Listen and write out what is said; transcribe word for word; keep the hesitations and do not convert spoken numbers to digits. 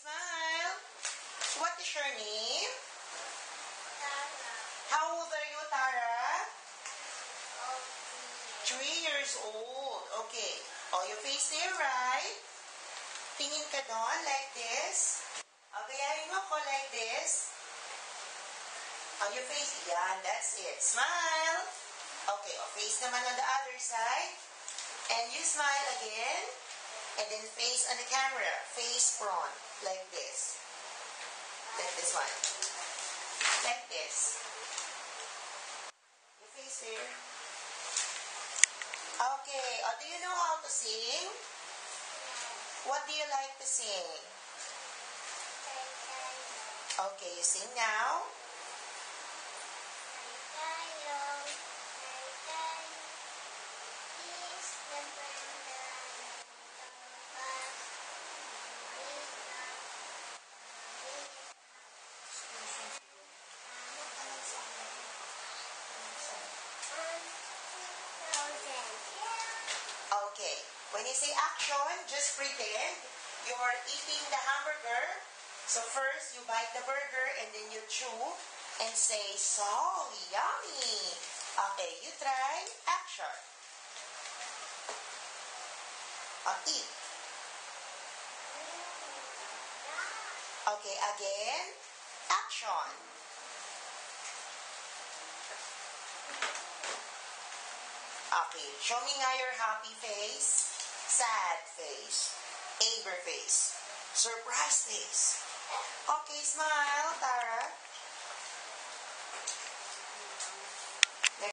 smile. What is your name? Tara. How old are you, Tara? Okay. Three years old. Okay. Oh, your face there, right? Tingin ka doon, like this. Oh, gayahin mo ko like this. Oh, your face. Yan, that's it. Smile. Okay, oh, face naman on the other side. And you smile again. And then face on the camera. Face front. Like this. Like this one. Like this. Your face here. Okay. Oh, do you know how to sing? What do you like to sing? Okay, you sing now. Okay, when you say action, just pretend you're eating the hamburger. So first, you bite the burger and then you chew and say, so yummy. Okay, you try. Action. Uh, eat. Okay, again. Action. Okay, show me nga your happy face, sad face, anger face, surprise face. Okay, smile, Tara.